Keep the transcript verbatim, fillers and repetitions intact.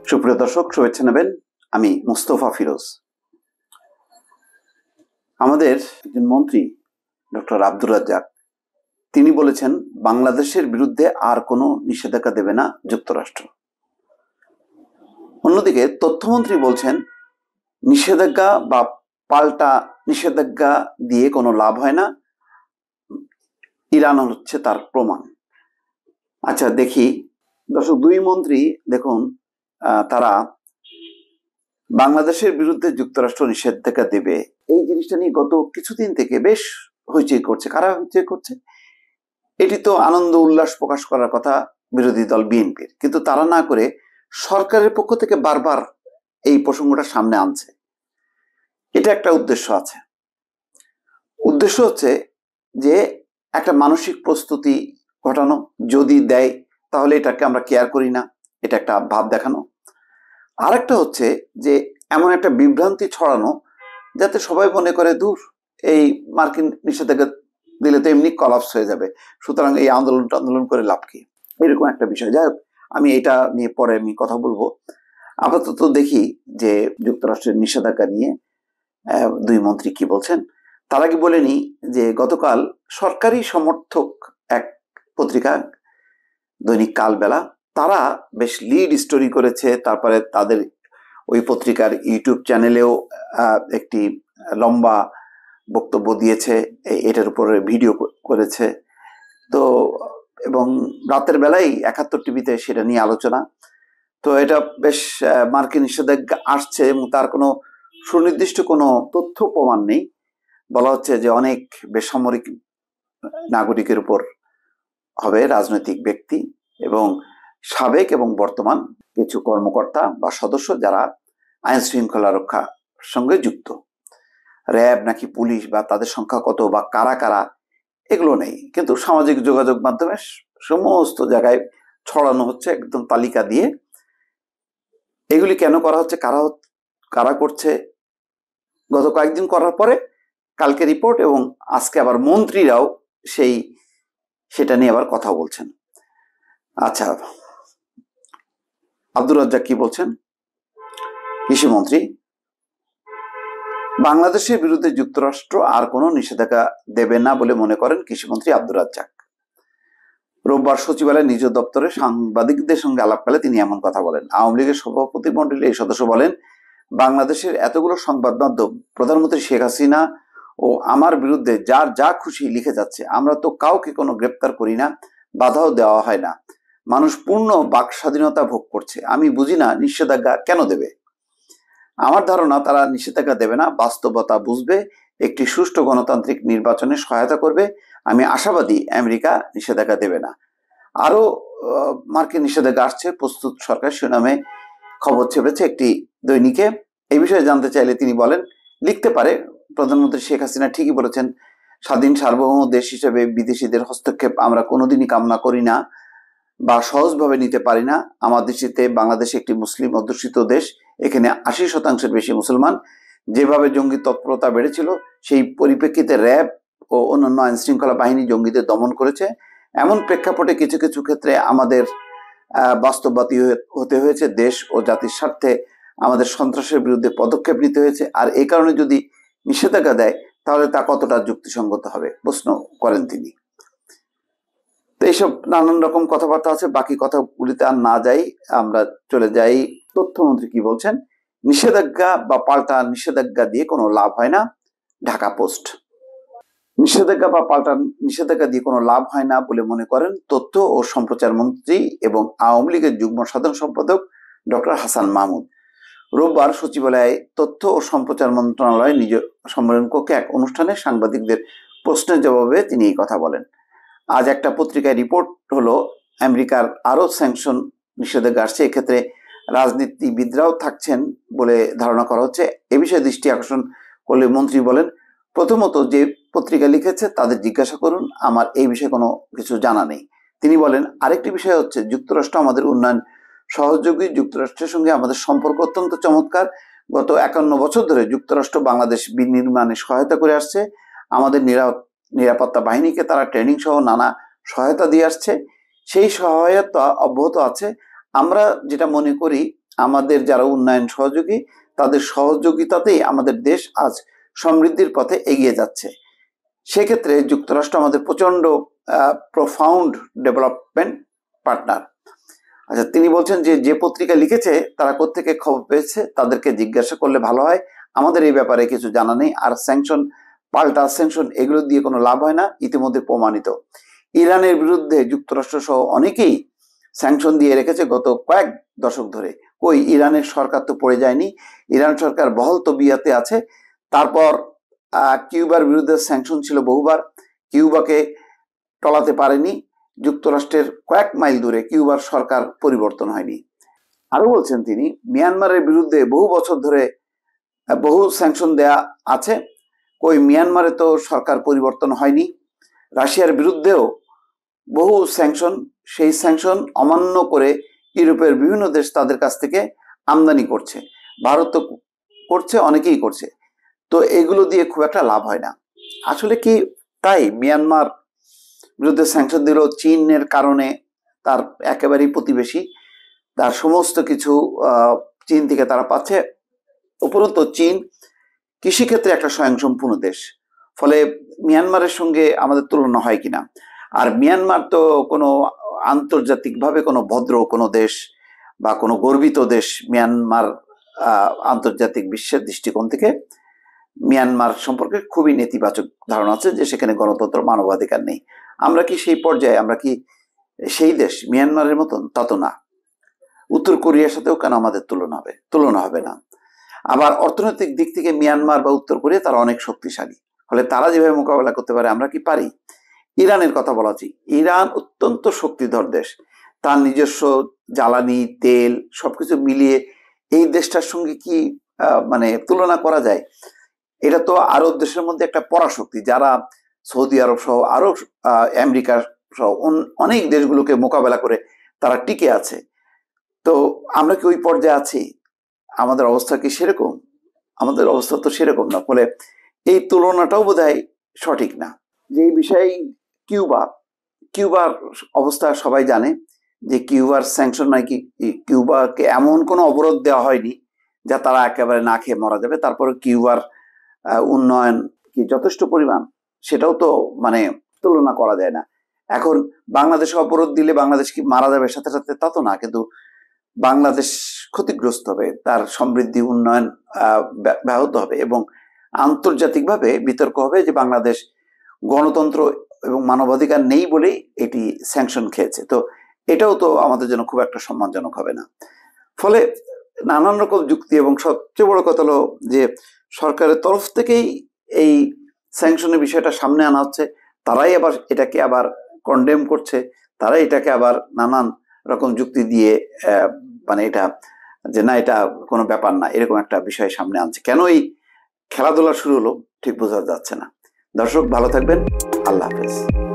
সুপ্রিয় দর্শক, শুভেচ্ছা নেবেন। আমি মোস্তফা ফিরোজ। আমাদের একজন মন্ত্রী ডক্টর আব্দুর রাজ্জাক তিনি বলেছেন বাংলাদেশের বিরুদ্ধে আর কোনো নিষেধাজ্ঞা দেবে না যুক্তরাষ্ট্র। অন্যদিকে তথ্যমন্ত্রী বলছেন নিষেধাজ্ঞা বা পাল্টা নিষেধাজ্ঞা দিয়ে কোনো লাভ হয় না, ইরান হচ্ছে তার প্রমাণ। আচ্ছা দেখি দর্শক, দুই মন্ত্রী দেখুন, তারা বাংলাদেশের বিরুদ্ধে যুক্তরাষ্ট্র নিষেধাজ্ঞা দেবে এই জিনিসটা নিয়ে গত কিছুদিন থেকে বেশ হইচই করছে। কারা হইচই করছে? এটি তো আনন্দ উল্লাস প্রকাশ করার কথা বিরোধী দল বিএনপির, কিন্তু তারা না করে সরকারের পক্ষ থেকে বারবার এই প্রসঙ্গটা সামনে আনছে। এটা একটা উদ্দেশ্য আছে। উদ্দেশ্য হচ্ছে যে একটা মানসিক প্রস্তুতি ঘটানো, যদি দেয় তাহলে এটাকে আমরা কেয়ার করি না, এটা একটা ভাব দেখানো। আরেকটা হচ্ছে যে এমন একটা বিভ্রান্তি ছড়ানো যাতে সবাই মনে করে দূর এই মার্কিন নিষেধাজ্ঞা দিলে তো এমনি কলাপস হয়ে যাবে, সুতরাং এই আন্দোলন আন্দোলন করে লাভ কি, এরকম একটা বিষয়। যাই হোক, আমি এটা নিয়ে পরে আমি কথা বলবো। আপাতত দেখি যে যুক্তরাষ্ট্রের নিষেধাজ্ঞা নিয়ে দুই মন্ত্রী কি বলছেন। তার আগে বলে নি যে গতকাল সরকারি সমর্থক এক পত্রিকা দৈনিক কালবেলা, তারা বেশ লিড স্টোরি করেছে। তারপরে তাদের ওই পত্রিকার ইউটিউব চ্যানেলেও একটি লম্বা বক্তব্য দিয়েছে, এটার উপরে ভিডিও করেছে। তো এবং রাতের বেলায় একাত্তর টিভিতে সেটা নিয়ে আলোচনা। তো এটা বেশ মার্কিন নিষেধাজ্ঞা আসছে এবং তার কোনো সুনির্দিষ্ট কোনো তথ্য প্রমাণ নেই। বলা হচ্ছে যে অনেক বেসামরিক নাগরিকের উপর হবে, রাজনৈতিক ব্যক্তি এবং সাবেক এবং বর্তমান কিছু কর্মকর্তা বা সদস্য যারা আইন শৃঙ্খলা রক্ষার সঙ্গে যুক্ত। র্যাব নাকি পুলিশ বা তাদের সংখ্যা কত বা কারা কারা এগুলো নেই, কিন্তু সামাজিক যোগাযোগ মাধ্যমে সমস্ত জায়গায় ছড়ানো হচ্ছে একদম তালিকা দিয়ে। এগুলি কেন করা হচ্ছে, কারা কারা করছে, গত কয়েকদিন করার পরে কালকে রিপোর্ট এবং আজকে আবার মন্ত্রীরাও সেই সেটা নিয়ে আবার কথা বলছেন। আচ্ছা, আব্দুর রাজ্জাক কি বলছেন? কৃষিমন্ত্রী, বাংলাদেশের বিরুদ্ধে যুক্তরাষ্ট্র আর কোনো নিষেধাজ্ঞা দেবে না বলে মনে করেন কৃষিমন্ত্রী আব্দুর রাজ্জাক। রোববার সচিবালয়ে নিজ দপ্তরে সাংবাদিকদের সঙ্গে আলাপকালে তিনি এমন কথা বলেন। আওয়ামী লীগের সভাপতি মণ্ডলীর এই সদস্য বলেন, বাংলাদেশের এতগুলো সংবাদ মাধ্যম প্রধানমন্ত্রী শেখ হাসিনা ও আমার বিরুদ্ধে যার যা খুশি লিখে যাচ্ছে, আমরা তো কাউকে কোনো গ্রেপ্তার করি না, বাধাও দেওয়া হয় না, মানুষ পূর্ণ বাক স্বাধীনতা ভোগ করছে। আমি বুঝি না নিষেধাজ্ঞা কেন দেবে। আমার ধারণা তারা নিষেধাজ্ঞা দেবে না, বাস্তবতা বুঝবে, একটি সুষ্ঠু গণতান্ত্রিক নির্বাচনে সহায়তা করবে। আমি আশাবাদী আমেরিকা নিষেধাজ্ঞা দেবে না। আরো মার্কিন নিষেধাজ্ঞা আসছে প্রস্তুত সরকার শিরোনামে খবর ছেপেছে একটি দৈনিকে। এই বিষয়ে জানতে চাইলে তিনি বলেন, লিখতে পারে প্রধানমন্ত্রী শেখ হাসিনা ঠিকই বলেছেন, স্বাধীন সার্বভৌম দেশ হিসেবে বিদেশিদের হস্তক্ষেপ আমরা কোনোদিনই কামনা করি না বা সহজভাবে নিতে পারি না। আমার দৃষ্টিতে বাংলাদেশ একটি মুসলিম অধ্যুষিত দেশ, এখানে আশি শতাংশের বেশি মুসলমান। যেভাবে জঙ্গি তৎপরতা বেড়েছিল সেই পরিপ্রেক্ষিতে র্যাব ও অন্যান্য আইন শৃঙ্খলা বাহিনী জঙ্গিদের দমন করেছে। এমন প্রেক্ষাপটে কিছু কিছু ক্ষেত্রে আমাদের বাস্তববাদী হতে হয়েছে, দেশ ও জাতির স্বার্থে আমাদের সন্ত্রাসের বিরুদ্ধে পদক্ষেপ নিতে হয়েছে। আর এই কারণে যদি নিষেধাজ্ঞা দেয় তাহলে তা কতটা যুক্তিসঙ্গত হবে প্রশ্ন করেন তিনি। তো এইসব নানান রকম কথাবার্তা আছে, বাকি কথাগুলিতে আর না যাই, আমরা চলে যাই তথ্যমন্ত্রী কি বলছেন। নিষেধাজ্ঞা বা পাল্টা নিষেধাজ্ঞা দিয়ে কোনো লাভ হয় না, ঢাকা পোস্ট। নিষেধাজ্ঞা বা পাল্টা নিষেধাজ্ঞা দিয়ে কোনো লাভ হয় না বলে মনে করেন তথ্য ও সম্প্রচার মন্ত্রী এবং আওয়ামী লীগের যুগ্ম সাধারণ সম্পাদক ডক্টর হাসান মাহমুদ। রোববার সচিবালয়ে তথ্য ও সম্প্রচার মন্ত্রণালয় নিজ সম্মেলন কক্ষে এক অনুষ্ঠানে সাংবাদিকদের প্রশ্নের জবাবে তিনি এই কথা বলেন। আজ একটা পত্রিকায় রিপোর্ট হলো আমেরিকার আরো স্যাংশন নিষেধাজ্ঞা আসছে, এক্ষেত্রে রাজনীতিবিদরাও থাকছেন বলে ধারণা করা হচ্ছে। এ বিষয়ে দৃষ্টি আকর্ষণ করলে মন্ত্রী বলেন, প্রথমত যে পত্রিকা লিখেছে তাদের জিজ্ঞাসা করুন, আমার এই বিষয়ে কোনো কিছু জানা নেই। তিনি বলেন, আরেকটি বিষয় হচ্ছে যুক্তরাষ্ট্র আমাদের উন্নয়ন সহযোগী, যুক্তরাষ্ট্রের সঙ্গে আমাদের সম্পর্ক অত্যন্ত চমৎকার। গত একান্ন বছর ধরে যুক্তরাষ্ট্র বাংলাদেশ বিনির্মাণে সহায়তা করে আসছে, আমাদের নিরাপত্তা বাহিনীকে তারা ট্রেনিং সহ নানা সহায়তা দিয়ে আসছে, সেই সহায়তা অব্যাহত আছে। আমরা যেটা মনে করি আমাদের যারা উন্নয়ন সহযোগী তাদের সহযোগিতাতেই আমাদের দেশ আজ সমৃদ্ধির পথে এগিয়ে যাচ্ছে। সেক্ষেত্রে যুক্তরাষ্ট্র আমাদের প্রচন্ড প্রোফাউন্ড ডেভেলপমেন্ট পার্টনার। আচ্ছা, তিনি বলছেন যে যে পত্রিকা লিখেছে তারা কোত্থেকে খবর পেয়েছে তাদেরকে জিজ্ঞাসা করলে ভালো হয়, আমাদের এই ব্যাপারে কিছু জানা নেই। আর স্যাংশন, পাল্টা স্যাংশন, এগুলো দিয়ে কোনো লাভ হয় না, ইতিমধ্যে প্রমাণিত। ইরানের বিরুদ্ধে যুক্তরাষ্ট্র সহ অনেকেই স্যাংশন দিয়ে রেখেছে গত কয়েক দশক ধরে। কই, ইরানের সরকার তো পড়ে যায়নি, ইরান সরকার বহল তবিয়াতে আছে। তারপর আহ কিউবার বিরুদ্ধে স্যাংশন ছিল বহুবার, কিউবাকে টলাতে পারেনি। যুক্তরাষ্ট্রের কয়েক মাইল দূরে কিউবার সরকার পরিবর্তন হয়নি। আরো বলছেন তিনি, মিয়ানমারের বিরুদ্ধে বহু বছর ধরে বহু স্যাংশন দেয়া আছে, কই মিয়ানমারে তো সরকার পরিবর্তন হয়নি। রাশিয়ার বিরুদ্ধেও বহু স্যাংশন, সেই স্যাংশন অমান্য করে ইউরোপের বিভিন্ন দেশ তাদের কাছ থেকে আমদানি করছে, ভারত তো করছে, অনেকেই করছে। তো এগুলো দিয়ে খুব একটা লাভ হয় না। আসলে কি তাই মিয়ানমার বিরুদ্ধে স্যাংশন দিল চীনের কারণে? তার একেবারেই প্রতিবেশী, তার সমস্ত কিছু চীন থেকে তারা পাচ্ছে। উপরন্তু চীন কৃষিক্ষেত্রে একটা স্বয়ংসম্পূর্ণ দেশ, ফলে মিয়ানমারের সঙ্গে আমাদের তুলনা হয় কিনা। আর মিয়ানমার তো কোনো আন্তর্জাতিকভাবে কোনো ভদ্র কোনো দেশ বা কোনো গর্বিত দেশ। মিয়ানমার আন্তর্জাতিক বিশ্বের দৃষ্টিকোণ থেকে মিয়ানমার সম্পর্কে খুবই নেতিবাচক ধারণা আছে যে সেখানে গণতন্ত্র, মানবাধিকার নেই। আমরা কি সেই পর্যায়ে, আমরা কি সেই দেশ মিয়ানমারের মতন? তা তো না। উত্তর কোরিয়ার সাথেও কেন আমাদের তুলনা হবে? তুলনা হবে না। আবার অর্থনৈতিক দিক থেকে মিয়ানমার বা উত্তর কোরিয়া তারা অনেক শক্তিশালী, ফলে তারা যেভাবে মোকাবেলা করতে পারে আমরা কি পারি? ইরানের কথা বলা উচিত। ইরান অত্যন্ত শক্তিধর দেশ, তার নিজস্ব জ্বালানি, তেল সবকিছু মিলিয়ে এই দেশটার সঙ্গে কি মানে তুলনা করা যায়? এটা তো আরব দেশের মধ্যে একটা পরাশক্তি, যারা সৌদি আরব সহ আরো আমেরিকা সহ অনেক দেশগুলোকে মোকাবেলা করে তারা টিকে আছে। তো আমরা কি ওই পর্যায়ে আছি? আমাদের অবস্থা কি সেরকম? আমাদের অবস্থা তো সেরকম না। ফলে এই তুলনাটাও বোধহয় সঠিক না। যে বিষয়ে কিউবা, কিউবার অবস্থা সবাই জানে যে কিউবার স্যাংশন মানে কি, কিউবাকে এমন কোনো অবরোধ দেওয়া হয়নি যা তারা একেবারে না খেয়ে মারা যাবে। তারপরে কিউবার উন্নয়ন কি যথেষ্ট পরিমাণ, সেটাও তো মানে তুলনা করা যায় না। এখন বাংলাদেশে অবরোধ দিলে বাংলাদেশ কি মারা যাবে সাথে সাথে? তা তো না, কিন্তু বাংলাদেশ ক্ষতিগ্রস্ত হবে, তার সমৃদ্ধি, উন্নয়ন ব্যাহত হবে এবং আন্তর্জাতিকভাবে বিতর্ক হবে যে বাংলাদেশ গণতন্ত্র এবং মানবাধিকার নেই বলেই এটি স্যাংশন খেয়েছে। তো এটাও তো আমাদের জন্য খুব একটা সম্মানজনক হবে না। ফলে নানান রকম যুক্তি, এবং সবচেয়ে বড় কথা হলো যে সরকারের তরফ থেকেই এই স্যাংশনের বিষয়টা সামনে আনা হচ্ছে, তারাই আবার এটাকে আবার কন্ডেম করছে, তারাই এটাকে আবার নানান রকম যুক্তি দিয়ে মানে এটা যে না এটা কোনো ব্যাপার না, এরকম একটা বিষয় সামনে আনছে। কেন এই খেলাধুলা শুরু হলো ঠিক বোঝা যাচ্ছে না। দর্শক ভালো থাকবেন, আল্লাহ হাফেজ।